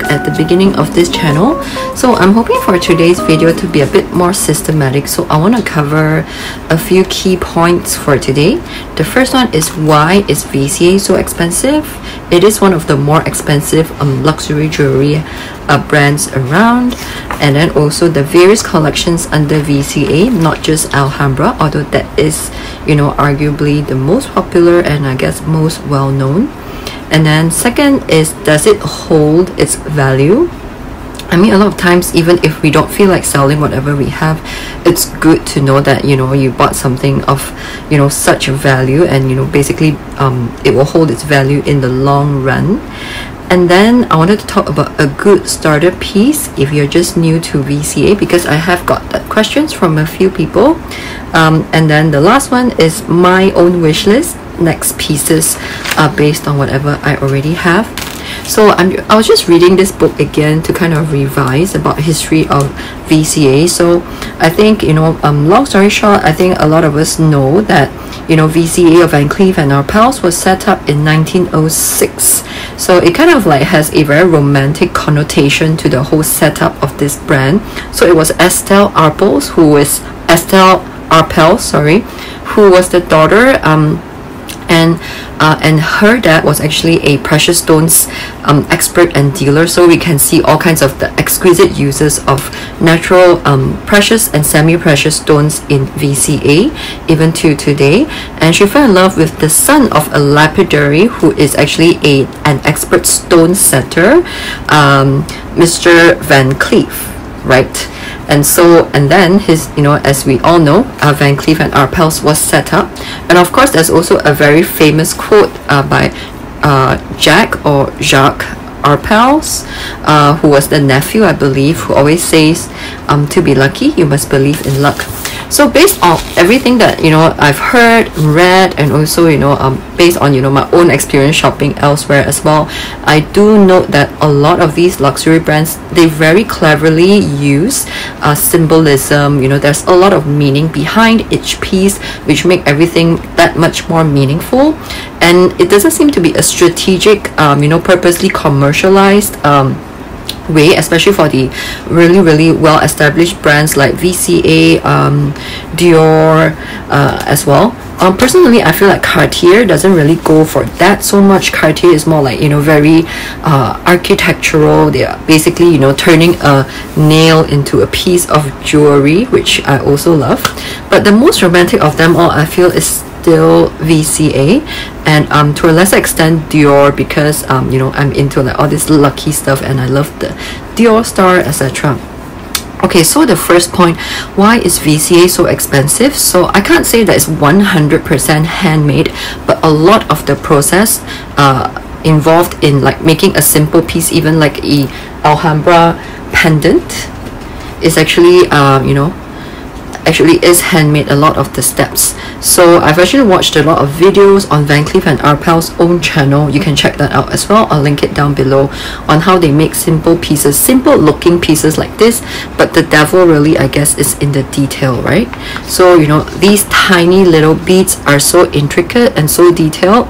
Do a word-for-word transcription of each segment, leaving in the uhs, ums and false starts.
at the beginning of this channel. So I'm hoping for today's video to be a bit more systematic, so I want to cover a few key points for today. The first one is, why is V C A so expensive? It is one of the more expensive um, luxury jewelry uh, brands around, and then also the various collections under V C A, not just Alhambra, although that is, you know, arguably the most popular and I guess most well known. And then second is, does it hold its value? I mean, a lot of times, even if we don't feel like selling whatever we have, it's good to know that, you know, you bought something of, you know, such value, and, you know, basically um, it will hold its value in the long run. And then I wanted to talk about a good starter piece if you're just new to V C A, because I have got that questions from a few people. Um, and then the last one is my own wish list, next pieces uh, based on whatever I already have. So I'm, I was just reading this book again to kind of revise about history of V C A. So I think, you know, um, long story short, I think a lot of us know that, you know, V C A or Van Cleef and Arpels was set up in nineteen oh six. So it kind of like has a very romantic connotation to the whole setup of this brand. So it was Estelle Arpels, who is Estelle Arpels, sorry, who was the daughter, um, and uh, and her dad was actually a precious stones um, expert and dealer. So we can see all kinds of the exquisite uses of natural um, precious and semi-precious stones in V C A even to today. And she fell in love with the son of a lapidary who is actually a an expert stone setter, um, Mister Van Cleef, right? And so, and then his, you know, as we all know, uh, Van Cleef and Arpels was set up. And of course, there's also a very famous quote uh, by uh, Jack or Jacques Arpels, uh, who was the nephew, I believe, who always says, um, to be lucky, you must believe in luck. So based on everything that, you know, I've heard, read, and also, you know, um, based on, you know, my own experience shopping elsewhere as well, I do note that a lot of these luxury brands, they very cleverly use uh, symbolism. You know, there's a lot of meaning behind each piece, which make everything that much more meaningful. And it doesn't seem to be a strategic, um, you know, purposely commercialized um, way, especially for the really really well established brands like V C A, um, Dior uh, as well. Um, personally, I feel like Cartier doesn't really go for that so much. Cartier is more like, you know, very uh, architectural. They are basically, you know, turning a nail into a piece of jewelry, which I also love. But the most romantic of them all, I feel, is still V C A, and um, to a lesser extent Dior, because um, you know, I'm into like all this lucky stuff and I love the Dior star, et cetera. Okay, so the first point, why is V C A so expensive? So I can't say that it's one hundred percent handmade, but a lot of the process uh, involved in like making a simple piece, even like a Alhambra pendant, is actually uh, you know, actually is handmade, a lot of the steps. So I've actually watched a lot of videos on Van Cleef and Arpels' own channel. You can check that out as well. I'll link it down below, on how they make simple pieces, simple looking pieces like this, but the devil really, I guess, is in the detail, right? So, you know, these tiny little beads are so intricate and so detailed.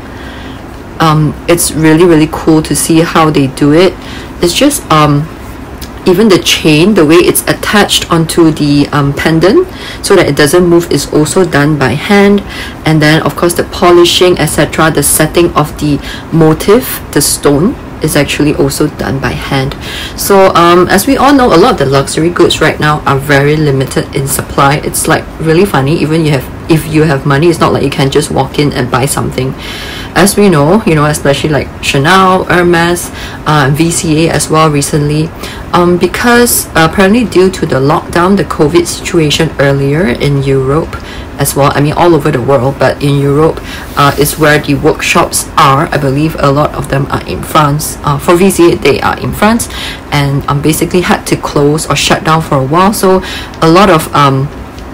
Um, it's really really cool to see how they do it. It's just um even the chain, the way it's attached onto the um, pendant so that it doesn't move, is also done by hand. And then of course the polishing, et cetera, the setting of the motif, the stone, is actually also done by hand. So um, as we all know, a lot of the luxury goods right now are very limited in supply. It's like really funny, even you have if you have money, it's not like you can just walk in and buy something. As we know, you know, especially like Chanel, Hermes, uh, V C A as well recently, um, because uh, apparently due to the lockdown, the COVID situation earlier in Europe as well, I mean all over the world, but in Europe uh, is where the workshops are. I believe a lot of them are in France. Uh, for V C A, they are in France, and um, basically had to close or shut down for a while. So a lot of um,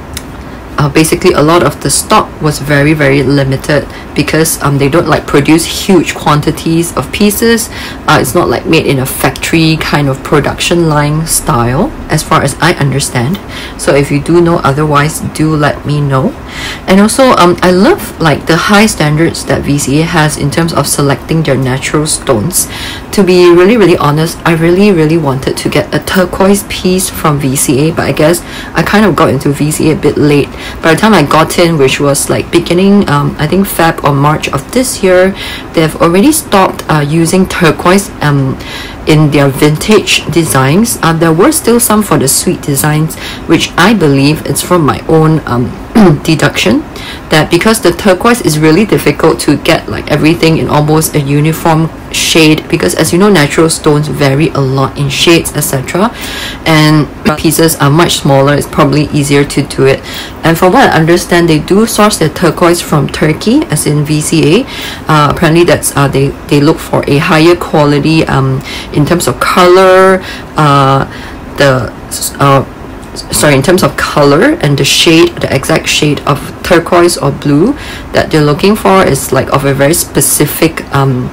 Uh, basically a lot of the stock was very very limited, because um, they don't like produce huge quantities of pieces. Uh, it's not like made in a factory kind of production line style as far as I understand. So if you do know otherwise, do let me know. And also um I love like the high standards that V C A has in terms of selecting their natural stones. To be really really honest, I really really wanted to get a turquoise piece from V C A, but I guess I kind of got into V C A a bit late. By the time I got in, which was like beginning um I think Feb or March of this year, they've already stopped uh, using turquoise um in their vintage designs. Uh, there were still some for the suite designs, which I believe it's from my own um deduction, that because the turquoise is really difficult to get like everything in almost a uniform shade, because as you know, natural stones vary a lot in shades, etc., and pieces are much smaller. It's probably easier to do it. And from what I understand, they do source their turquoise from Turkey, as in V C A. Uh, apparently that's uh, they they look for a higher quality um in terms of color, uh the uh sorry in terms of color and the shade, the exact shade of turquoise or blue that they're looking for is like of a very specific um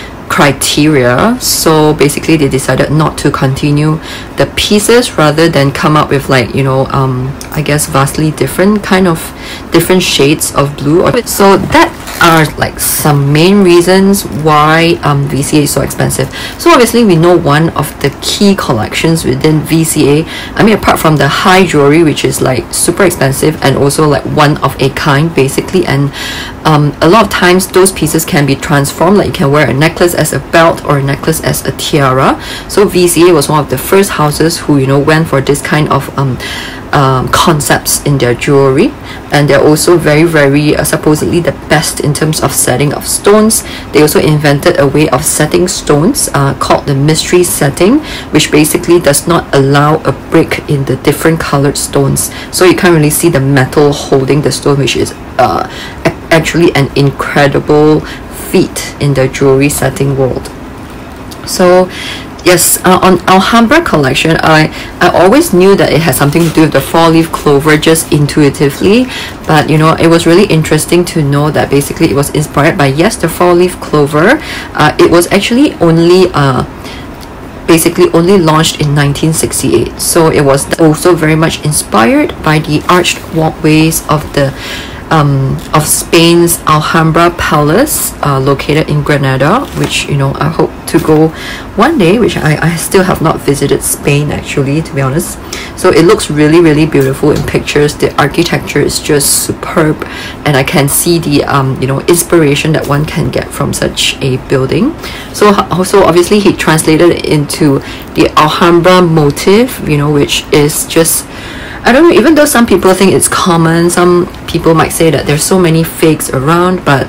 criteria. So basically they decided not to continue the pieces, rather than come up with like, you know, um I guess vastly different kind of different shades of blue. So that are like some main reasons why um, V C A is so expensive. So obviously we know one of the key collections within V C A, I mean apart from the high jewelry, which is like super expensive and also like one of a kind basically, and um, a lot of times those pieces can be transformed, like you can wear a necklace as a belt or a necklace as a tiara. So V C A was one of the first houses who, you know, went for this kind of um, um, concepts in their jewelry, and they're also very very uh, supposedly the best in terms of setting of stones. They also invented a way of setting stones uh, called the mystery setting, which basically does not allow a break in the different colored stones, so you can't really see the metal holding the stone, which is uh, actually an incredible feat in the jewelry setting world. So yes, uh, on Alhambra collection, I, I always knew that it had something to do with the four-leaf clover just intuitively, but you know, it was really interesting to know that basically it was inspired by, yes, the four-leaf clover. Uh, it was actually only uh, basically only launched in nineteen sixty-eight, so it was also very much inspired by the arched walkways of the Um, of Spain's Alhambra Palace, uh, located in Granada, which, you know, I hope to go one day, which I, I still have not visited Spain actually, to be honest. So it looks really really beautiful in pictures. The architecture is just superb, and I can see the um, you know, inspiration that one can get from such a building. So also obviously he translated it into the Alhambra motif, you know, which is just, I don't know, even though some people think it's common, some people might say that there's so many fakes around, but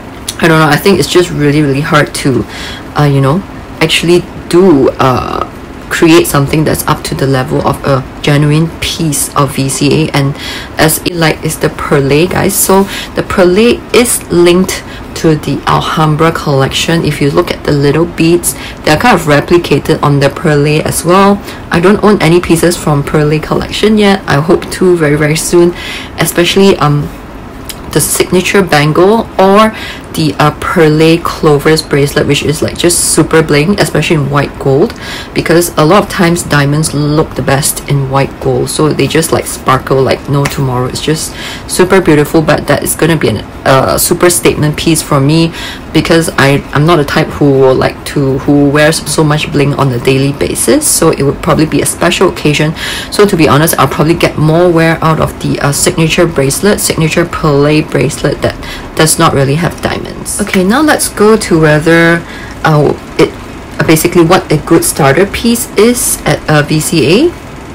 I don't know, I think it's just really really hard to uh, you know, actually do uh, create something that's up to the level of a genuine piece of V C A. And as it like is the perlee, guys. So the perlee is linked to the Alhambra collection. If you look at the little beads, they're kind of replicated on the perlee as well. I don't own any pieces from perlee collection yet. I hope to very very soon, especially um the signature bangle or the uh, perlee clovers bracelet, which is like just super bling, especially in white gold, because a lot of times diamonds look the best in white gold, so they just like sparkle like no tomorrow. It's just super beautiful. But that is going to be a uh, super statement piece for me, because I, I'm not a type who will like to who wears so much bling on a daily basis, so it would probably be a special occasion. So to be honest, I'll probably get more wear out of the uh, signature bracelet, signature perlee bracelet that does not really have diamonds. Okay, now let's go to whether uh, it uh, basically what a good starter piece is at uh, V C A.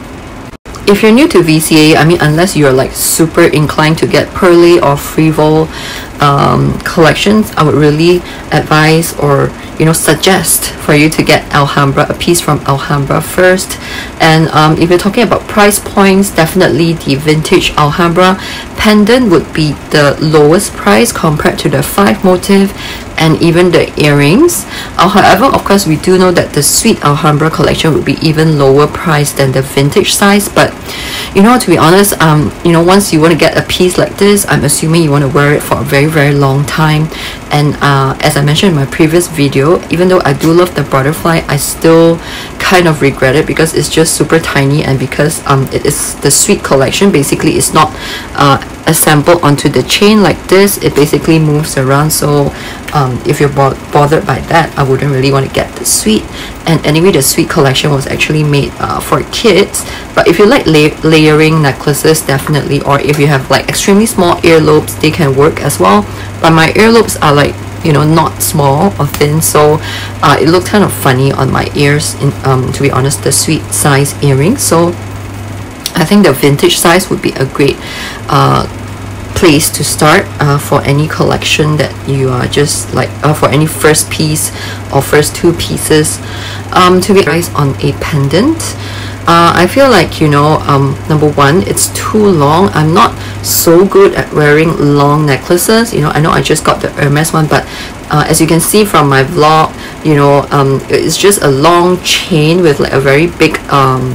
If you're new to V C A, I mean, unless you're like super inclined to get perlee or frivole um, collections, I would really advise or, you know, suggest for you to get Alhambra, a piece from Alhambra first. And um, if you're talking about price points, definitely the vintage Alhambra pendant would be the lowest price compared to the five motif and even the earrings. Uh, however, of course, we do know that the suite Alhambra collection would be even lower price than the vintage size. But you know, to be honest, um, you know, once you want to get a piece like this, I'm assuming you want to wear it for a very very long time. And uh, as I mentioned in my previous video, even though I do love the butterfly, I still kind of regret it because it's just super tiny, and because um it is the suite collection, basically it's not uh, assembled onto the chain like this. It basically moves around, so um, if you're bo bothered by that, I wouldn't really want to get the suite. And anyway, the suite collection was actually made uh, for kids, but if you like la layering necklaces, definitely, or if you have like extremely small earlobes, they can work as well. But my earlobes are like, you know, not small or thin, so uh, it looked kind of funny on my ears, in um, to be honest, the suite size earrings. So I think the vintage size would be a great uh, place to start uh, for any collection that you are just like uh, for any first piece or first two pieces. Um, to be honest, on a pendant, Uh, I feel like, you know, um, number one, it's too long. I'm not so good at wearing long necklaces. You know, I know I just got the Hermes one, but uh, as you can see from my vlog, you know, um, it's just a long chain with like a very big um,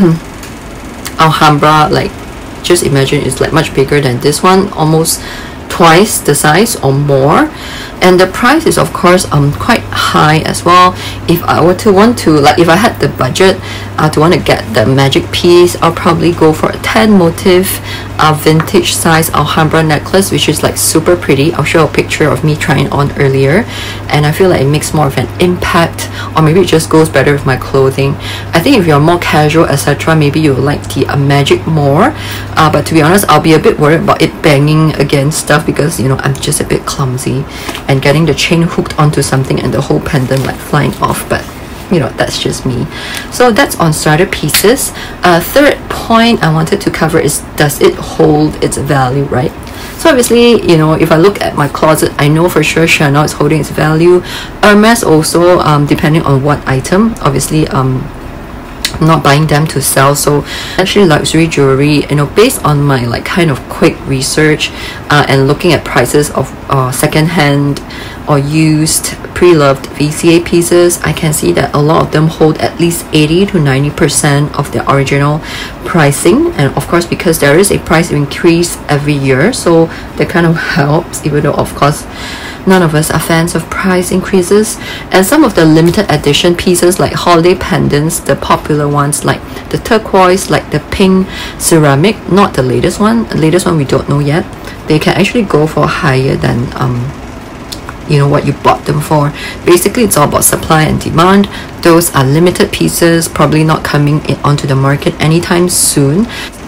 Alhambra. Like, just imagine it's like much bigger than this one, almost twice the size or more. And the price is of course um quite high as well. If I were to want to, like, if I had the budget uh, to want to get the magic piece, I'll probably go for a ten motif uh, vintage size Alhambra necklace, which is like super pretty. I'll show a picture of me trying on earlier, and I feel like it makes more of an impact, or maybe it just goes better with my clothing. I think if you're more casual, etc., maybe you'll like the uh, magic more, uh, but to be honest, I'll be a bit worried about it banging against stuff because, you know, I'm just a bit clumsy, and getting the chain hooked onto something and the whole pendant like flying off. But you know, that's just me. So that's on starter pieces. Uh, third point I wanted to cover is, does it hold its value, right? So obviously, you know, if I look at my closet, I know for sure Chanel is holding its value. Hermes also, um, depending on what item. Obviously, um, I'm not buying them to sell. So actually luxury jewelry, you know, based on my like kind of quick research uh, and looking at prices of uh, second-hand or used pre-loved V C A pieces, I can see that a lot of them hold at least eighty to ninety percent of the original pricing. And of course, because there is a price increase every year, so that kind of helps, even though of course none of us are fans of price increases. And some of the limited edition pieces like holiday pendants, the popular ones like the turquoise, like the pink ceramic, not the latest one, the latest one we don't know yet, they can actually go for higher than um you know what you bought them for. Basically, it's all about supply and demand. Those are limited pieces, probably not coming in onto the market anytime soon.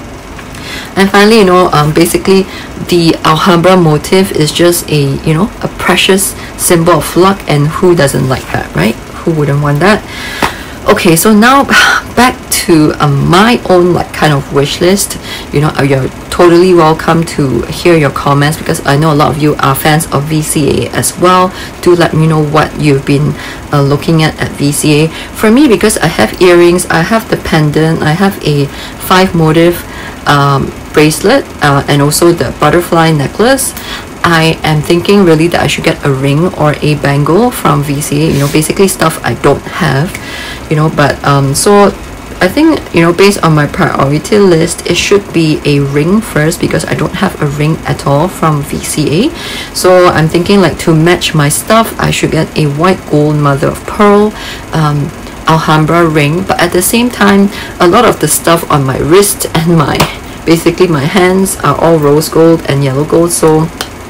And finally, you know, um, basically the Alhambra motif is just a, you know, a precious symbol of luck, and who doesn't like that, right? Who wouldn't want that? Okay, so now back to um, my own like kind of wish list. You know, you're totally welcome to hear your comments, because I know a lot of you are fans of V C A as well. Do let me know what you've been uh, looking at at V C A. For me, because I have earrings, I have the pendant, I have a five motif um, bracelet, uh, and also the butterfly necklace, I am thinking really that I should get a ring or a bangle from V C A, you know, basically stuff I don't have, you know. But um so I think, you know, based on my priority list, it should be a ring first, because I don't have a ring at all from V C A. So I'm thinking like to match my stuff, I should get a white gold mother of pearl um Alhambra ring. But at the same time, a lot of the stuff on my wrist and my basically my hands are all rose gold and yellow gold, so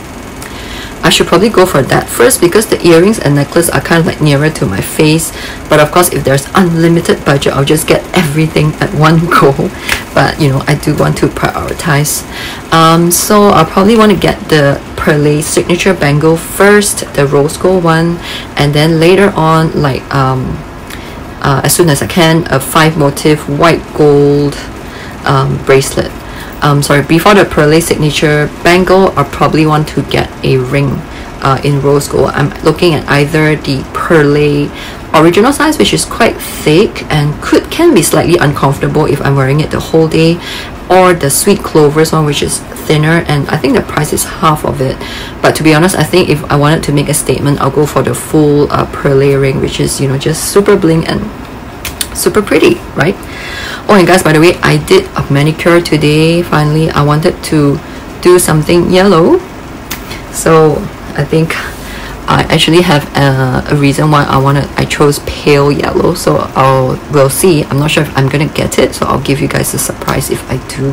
I should probably go for that first, because the earrings and necklace are kind of like nearer to my face. But of course, if there's unlimited budget, I'll just get everything at one go. But you know, I do want to prioritize. Um, so I'll probably want to get the perlee signature bangle first, the rose gold one, and then later on, like um, uh, as soon as I can, a five motif white gold um, bracelet. Um, sorry, before the perlee signature bangle, I probably want to get a ring uh, in rose gold. I'm looking at either the perlee original size, which is quite thick and could can be slightly uncomfortable if I'm wearing it the whole day, or the sweet clovers one, which is thinner, and I think the price is half of it. But to be honest, I think if I wanted to make a statement, I'll go for the full uh, perlee ring, which is, you know, just super bling and super pretty, right? Oh, and guys, by the way, I did a manicure today. Finally, I wanted to do something yellow, so I think I actually have a, a reason why I want to I chose pale yellow, so I'll we'll see. I'm not sure if I'm gonna get it, so I'll give you guys a surprise if I do.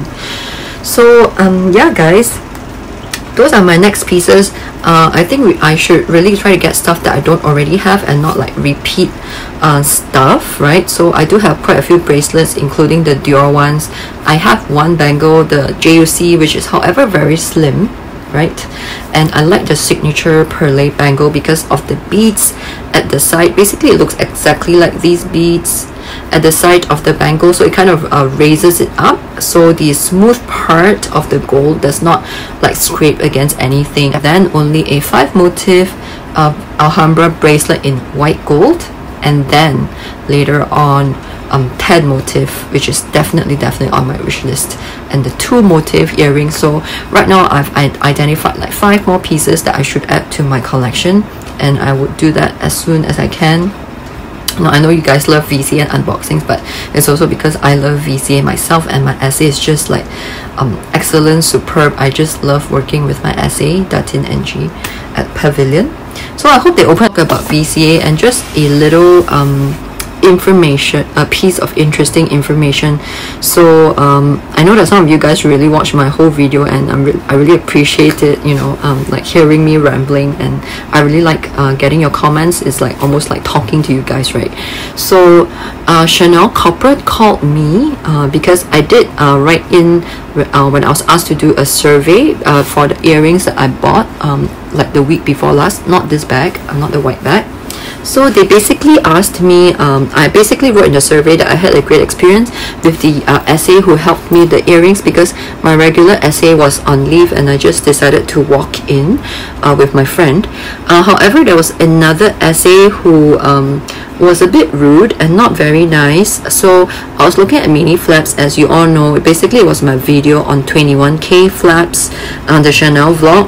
So um yeah guys, those are my next pieces. uh, I think we, I should really try to get stuff that I don't already have and not like repeat uh, stuff, right? So I do have quite a few bracelets, including the Dior ones. I have one bangle, the J U C, which is however very slim, right? And I like the signature perlee bangle because of the beads at the side. Basically it looks exactly like these beads at the side of the bangle, so it kind of uh, raises it up, so the smooth part of the gold does not like scrape against anything. Then only a five motif uh, Alhambra bracelet in white gold, and then later on um ten motif, which is definitely definitely on my wish list, and the two motif earrings. So right now I've I identified like five more pieces that I should add to my collection, and I would do that as soon as I can. Now, I know you guys love V C A and unboxings, but it's also because I love V C A myself, and my essay is just like um, excellent, superb. I just love working with my essay, Datin N G at Pavilion. So I hope they open up about V C A and just a little um, information, a piece of interesting information. So um, I know that some of you guys really watch my whole video, and I'm re I really appreciate it, you know, um, like hearing me rambling, and I really like uh, getting your comments. It's like almost like talking to you guys, right? So uh, Chanel corporate called me uh, because I did uh, write in uh, when I was asked to do a survey uh, for the earrings that I bought um, like the week before last, not this bag, uh, not the white bag. So they basically asked me, um, I basically wrote in the survey that I had a great experience with the uh, S A who helped me the earrings, because my regular S A was on leave and I just decided to walk in uh, with my friend. Uh, however, there was another S A who um, was a bit rude and not very nice. So I was looking at mini flaps, as you all know. Basically it was my video on twenty-one K flaps on the Chanel vlog.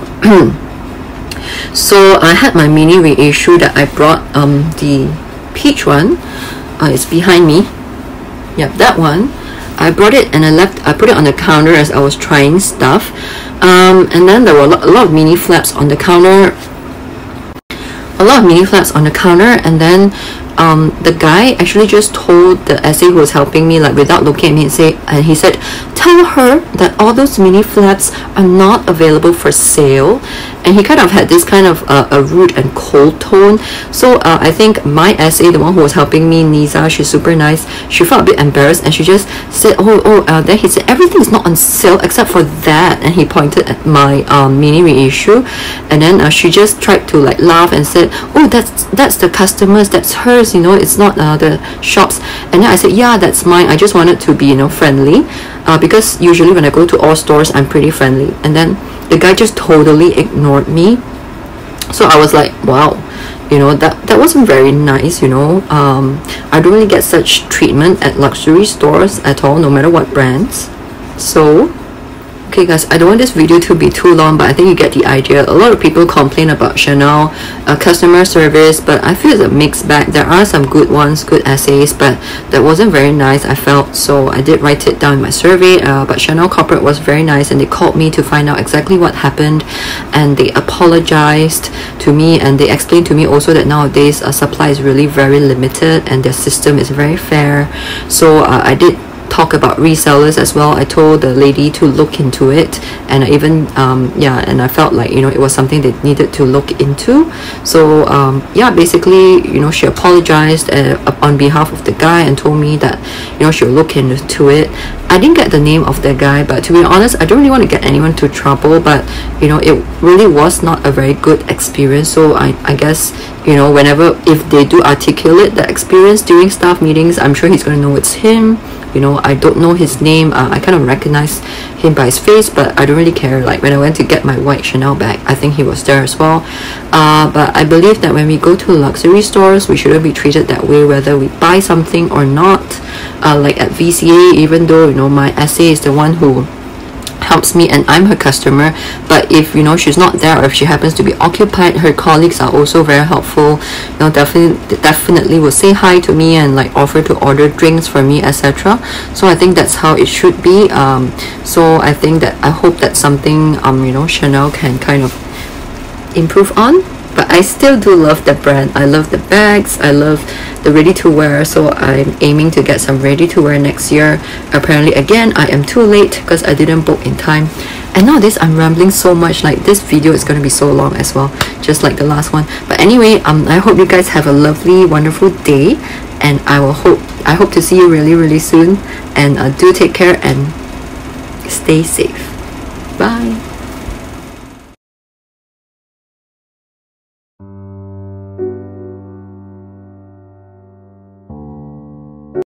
So I had my mini reissue that I brought, um, the peach one. Uh, it's behind me. Yep, that one. I brought it and I left. I put it on the counter as I was trying stuff. Um, and then there were a lot, a lot of mini flaps on the counter. A lot of mini flaps on the counter, and then um, the guy actually just told the S A who was helping me, like without looking at me, and say, and he said, "Tell her that all those mini flaps are not available for sale." And he kind of had this kind of uh, a rude and cold tone. So uh, I think my S A, the one who was helping me, Nisa, she's super nice. She felt a bit embarrassed, and she just said, "Oh, oh." Uh, then he said, "Everything is not on sale except for that." And he pointed at my um, mini reissue, and then uh, she just tried to like laugh and said, "Oh, that's that's the customers, that's hers, you know, it's not uh, the shops." And then I said, "Yeah, that's mine. I just wanted to be, you know, friendly, uh, because usually when I go to all stores, I'm pretty friendly." And then the guy just totally ignored me. So I was like, wow, you know, that that wasn't very nice, you know. um I don't really get such treatment at luxury stores at all, no matter what brands. So okay guys, I don't want this video to be too long, but I think you get the idea. A lot of people complain about Chanel uh, customer service, but I feel it's a mixed bag. There are some good ones, good essays, but that wasn't very nice, I felt. So I did write it down in my survey, uh, but Chanel corporate was very nice, and they called me to find out exactly what happened, and they apologized to me, and they explained to me also that nowadays uh, supply is really very limited and their system is very fair. So uh, I did talk about resellers as well. I told the lady to look into it, and I even um yeah and I felt like, you know, it was something they needed to look into. So um yeah, basically, you know, she apologized uh, on behalf of the guy and told me that, you know, she'll look into it. I didn't get the name of the guy, but to be honest, I don't really want to get anyone to trouble, but you know, it really was not a very good experience. So I, I guess, you know, whenever, if they do articulate the experience during staff meetings, I'm sure he's going to know it's him. You know, I don't know his name. uh, I kind of recognize him by his face, but I don't really care. Like when I went to get my white Chanel bag, I think he was there as well. Uh, but I believe that when we go to luxury stores, we shouldn't be treated that way, whether we buy something or not. Uh, like at V C A, even though, you know, my S A is the one who helps me and I'm her customer, but if, you know, she's not there, or if she happens to be occupied, her colleagues are also very helpful. You know, definitely definitely will say hi to me and like offer to order drinks for me, etc. So I think that's how it should be. Um so I think that I hope that's something um you know, Chanel can kind of improve on. but I still do love the brand. I love the bags, I love the ready-to-wear, so I'm aiming to get some ready-to-wear next year. Apparently again I am too late because I didn't book in time. And nowadays I'm rambling so much, like this video is going to be so long as well, just like the last one. But anyway, um I hope you guys have a lovely, wonderful day, and I will hope I hope to see you really really soon. And uh, do take care and stay safe. Bye.